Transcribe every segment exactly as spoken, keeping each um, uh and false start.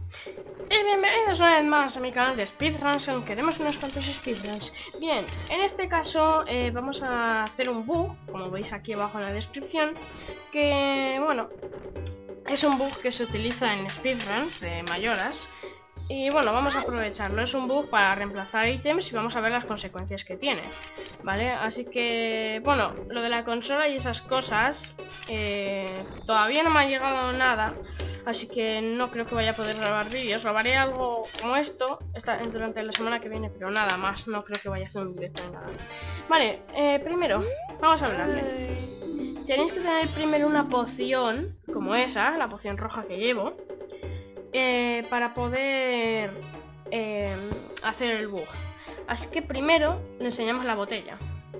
Y bienvenidos una vez más a mi canal de speedruns, aunque queremos unos cuantos speedruns. Bien, en este caso eh, vamos a hacer un bug, como veis aquí abajo en la descripción, que, bueno, es un bug que se utiliza en speedruns de mayoras. Y bueno, vamos a aprovecharlo, es un bug para reemplazar ítems y vamos a ver las consecuencias que tiene, ¿vale? Así que, bueno, lo de la consola y esas cosas, eh, todavía no me ha llegado nada, así que no creo que vaya a poder grabar vídeos. Grabaré algo como esto esta, durante la semana que viene, pero nada más, no creo que vaya a hacer un directo ni nada. Vale, eh, primero, vamos a hablarle. Tenéis que tener primero una poción, como esa, la poción roja que llevo. Eh, para poder eh, hacer el bug. Así que primero le enseñamos la botella.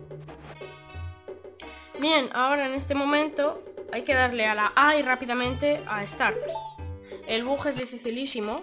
Bien, ahora en este momento hay que darle a la A y rápidamente a Start. El bug es dificilísimo,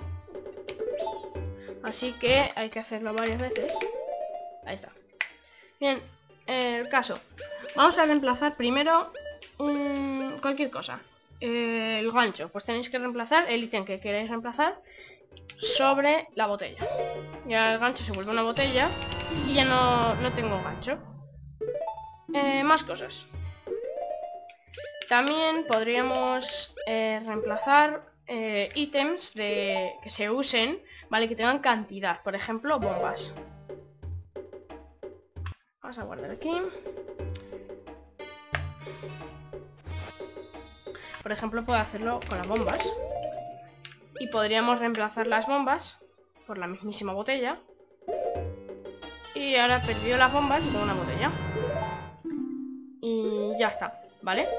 así que hay que hacerlo varias veces. Ahí está. Bien, eh, el caso. Vamos a reemplazar primero um, cualquier cosa. Eh, el gancho, pues tenéis que reemplazar el ítem que queréis reemplazar sobre la botella. Ya el gancho se vuelve una botella y ya no, no tengo gancho. Eh, más cosas. También podríamos eh, reemplazar eh, ítems de, que se usen, vale, que tengan cantidad. Por ejemplo, bombas. Vamos a guardar aquí. Por ejemplo, puedo hacerlo con las bombas. Y podríamos reemplazar las bombas por la mismísima botella. Y ahora he perdido las bombas y tengo una botella. Y ya está, ¿vale?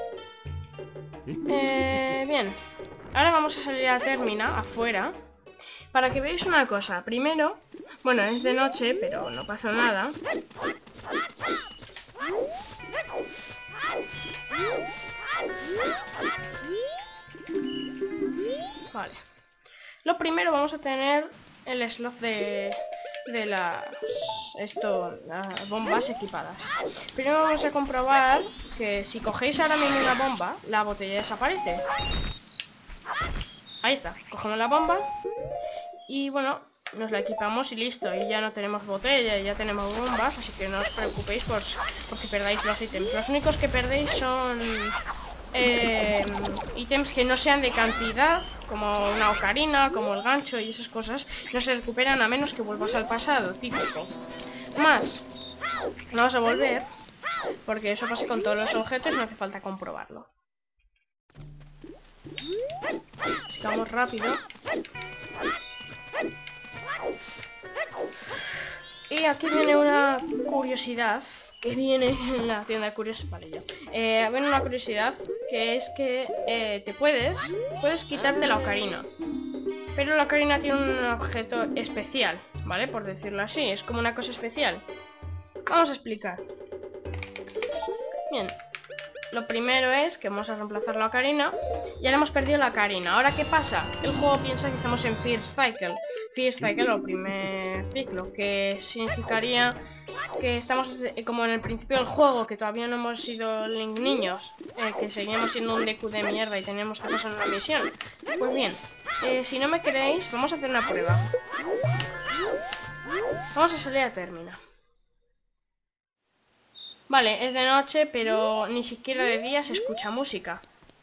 Eh, bien. Ahora vamos a salir a Termina, afuera. Para que veáis una cosa. Primero, bueno, es de noche, pero no pasa nada. Vale. Lo primero vamos a tener el slot de, de las, esto, las bombas equipadas. Primero vamos a comprobar que si cogéis ahora mismo una bomba, la botella desaparece. Ahí está, cogemos la bomba y bueno, nos la equipamos y listo. Y ya no tenemos botella, y ya tenemos bombas, así que no os preocupéis por, por si perdáis los ítems. Los únicos que perdéis son eh, ítems que no sean de cantidad, como una ocarina, como el gancho y esas cosas. No se recuperan a menos que vuelvas al pasado, típico. Más, no vas a volver, porque eso pasa con todos los objetos, no hace falta comprobarlo. Así que vamos rápido. Y aquí viene una curiosidad que viene en la tienda de curiosidades. Vale, ya. Eh, viene una curiosidad que es que eh, te puedes, puedes quitarte la ocarina. Pero la ocarina tiene un objeto especial, ¿vale? Por decirlo así, es como una cosa especial. Vamos a explicar. Bien. Lo primero es que vamos a reemplazar la ocarina. Ya le hemos perdido la ocarina. Ahora, ¿qué pasa? El juego piensa que estamos en First Cycle. First Cycle o primer ciclo, que significaría que estamos como en el principio del juego, que todavía no hemos sido Link niños, eh, que seguimos siendo un Deku de mierda y tenemos que pasar una misión. Pues bien, eh, si no me creéis, vamos a hacer una prueba. Vamos a salir a Termina. Vale, es de noche, pero ni siquiera de día se escucha música.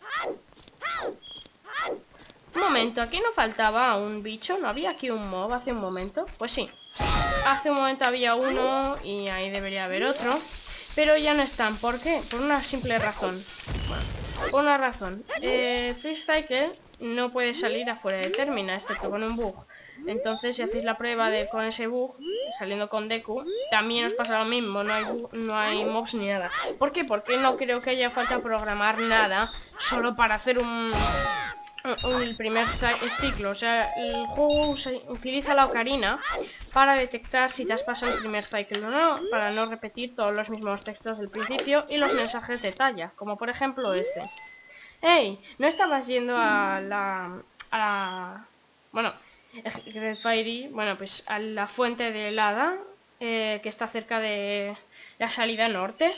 Un momento, aquí no faltaba un bicho, ¿no había aquí un mob hace un momento? Pues sí, hace un momento había uno y ahí debería haber otro, pero ya no están. ¿Por qué? Por una simple razón. Bueno, por una razón. Eh, First Cycle no puede salir afuera de Termina, excepto con un bug. Entonces, si hacéis la prueba de con ese bug, saliendo con Deku, también os pasa lo mismo, no hay, bug, no hay mobs ni nada. ¿Por qué? Porque no creo que haya falta programar nada solo para hacer un... el primer ciclo. O sea, el juego usa, utiliza la ocarina para detectar si te has pasado el primer ciclo o no, para no repetir todos los mismos textos del principio y los mensajes de talla, como por ejemplo este. ¡Hey! ¿No estabas yendo a la... a la... bueno, Red Fairy, bueno, pues a la fuente de helada, eh, que está cerca de la salida norte?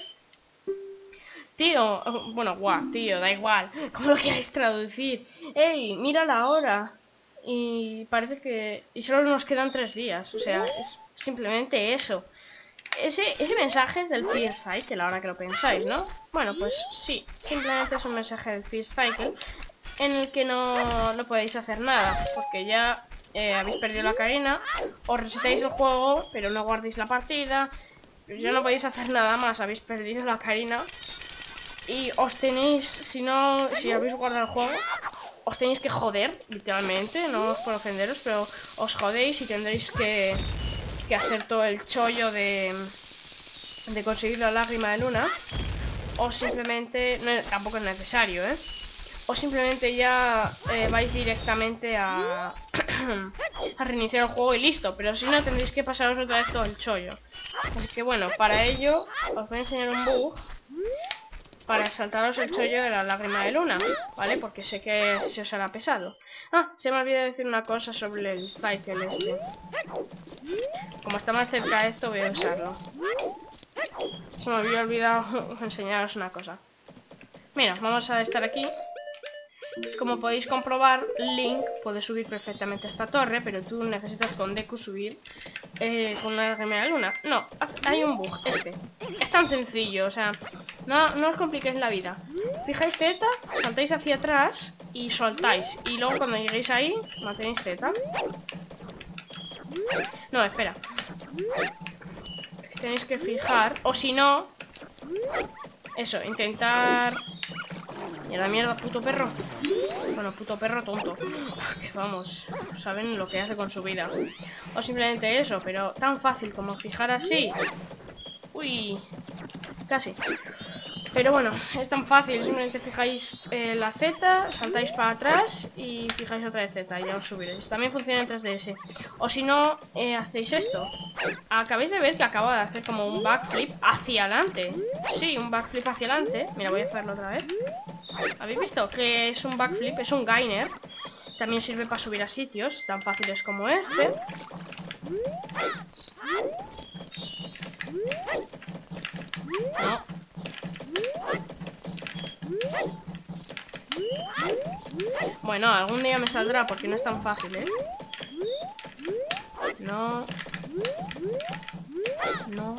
Tío, bueno, guau, tío, da igual, como lo queráis traducir. ¡Ey, mira la hora! y parece que... Y solo nos quedan tres días, o sea, es simplemente eso. Ese, ese mensaje es del Fear Cycle, ahora que lo pensáis, ¿no? Bueno, pues sí, simplemente es un mensaje del Fear Cycle en el que no, no podéis hacer nada, porque ya eh, habéis perdido la cadena, os resetáis el juego, pero no guardéis la partida, ya no podéis hacer nada más, habéis perdido la cadena y os tenéis, si no, si habéis guardado el juego, os tenéis que joder, literalmente, no os puedo ofenderos, pero os jodéis y tendréis que, que hacer todo el chollo de, de conseguir la lágrima de luna, o simplemente, no, tampoco es necesario, ¿eh? O simplemente ya eh, vais directamente a, a reiniciar el juego y listo. Pero si no, tendréis que pasaros otra vez todo el chollo. Así que bueno, para ello os voy a enseñar un bug para saltaros el chollo de la lágrima de luna, ¿vale? Porque sé que se os hará pesado. Ah, se me olvidó decir una cosa sobre el cycle este. Como está más cerca de esto, voy a usarlo. Se me había olvidado enseñaros una cosa. Mira, vamos a estar aquí. Como podéis comprobar, Link puede subir perfectamente a esta torre, pero tú necesitas con Deku subir eh, con una lágrima de luna. No, hay un bug, este. Es tan sencillo, o sea, no, no os compliquéis la vida. Fijáis Z, saltáis hacia atrás y soltáis. Y luego cuando lleguéis ahí, mantenéis Z. No, espera. Tenéis que fijar, o si no... Eso, intentar... Y a la mierda, puto perro. Bueno, puto perro tonto. Que vamos, saben lo que hace con su vida. O simplemente eso, pero tan fácil como fijar así. Uy, casi. Pero bueno, es tan fácil. Simplemente fijáis eh, la Z, saltáis para atrás y fijáis otra vez Z y ya os subiréis. También funciona en tres D S. O si no, eh, hacéis esto. Acabáis de ver que acabo de hacer como un backflip hacia adelante. Sí, un backflip hacia adelante. Mira, voy a hacerlo otra vez. ¿Habéis visto? Que es un backflip, es un gainer. También sirve para subir a sitios tan fáciles como este. No. Bueno, algún día me saldrá porque no es tan fácil, ¿eh? No. No.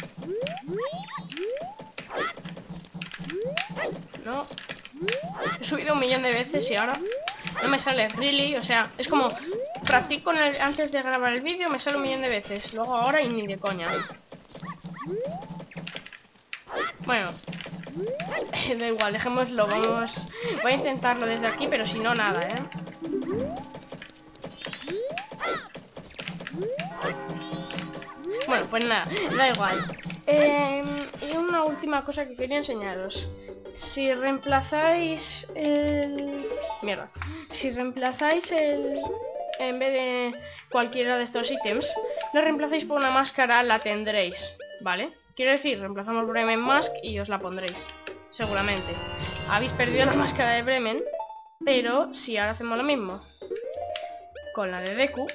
No. He subido un millón de veces y ahora no me sale, really, o sea, es como practico en el, antes de grabar el vídeo, me sale un millón de veces, luego ahora y ni de coña. Bueno, da igual, dejémoslo, vamos, voy a intentarlo desde aquí, pero si no, nada, ¿eh? Bueno, pues nada, da igual. Eh, y una última cosa que quería enseñaros. Si reemplazáis el... Mierda. Si reemplazáis el... En vez de cualquiera de estos ítems, lo reemplazáis por una máscara, la tendréis, ¿vale? Quiero decir, reemplazamos Bremen Mask y os la pondréis, seguramente. Habéis perdido la máscara de Bremen, pero si ahora hacemos lo mismo con la de Deku...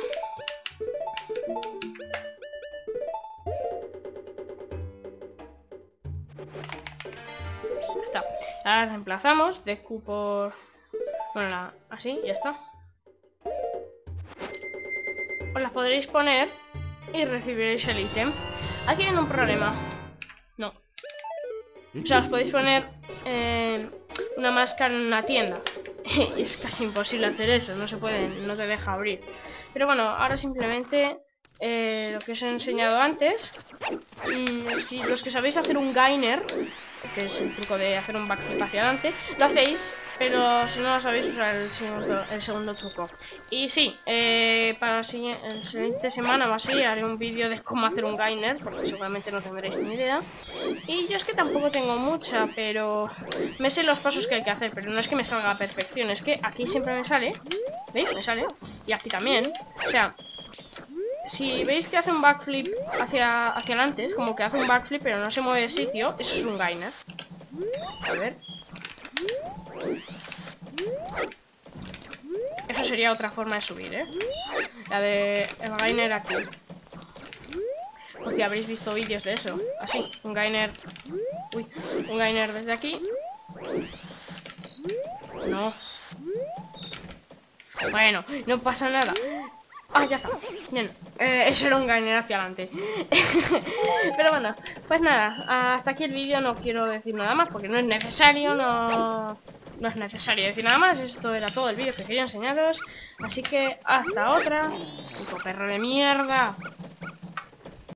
Está. Ahora reemplazamos Deku por... Bueno, la... así, ya está. Os las podréis poner y recibiréis el ítem. Aquí viene un problema. No. O sea, os podéis poner eh, una máscara en una tienda. Y es casi imposible hacer eso, no se puede, no te deja abrir. Pero bueno, ahora simplemente eh, lo que os he enseñado antes. Mmm, si los que sabéis hacer un gainer, que es el truco de hacer un backflip hacia adelante, lo hacéis, pero si no lo sabéis, usar el segundo, el segundo truco. Y sí, eh, para la siguiente semana o así haré un vídeo de cómo hacer un gainer, porque seguramente no tendréis ni idea. Y yo es que tampoco tengo mucha, pero me sé los pasos que hay que hacer, pero no es que me salga a perfección, es que aquí siempre me sale, ¿veis? Me sale, y aquí también, o sea... Si veis que hace un backflip hacia, hacia adelante, es como que hace un backflip pero no se mueve de sitio, eso es un gainer. A ver. Eso sería otra forma de subir, ¿eh? La de el gainer aquí. Porque habréis visto vídeos de eso. Así, un gainer... Uy, un gainer desde aquí. No. Bueno, no pasa nada. Ah, ya está. Bien, eh, eso era un gainer hacia adelante. Pero bueno, pues nada, hasta aquí el vídeo. No quiero decir nada más porque no es necesario, no... No es necesario decir nada más. Esto era todo el vídeo que quería enseñaros. Así que hasta otra. Puto perro de mierda.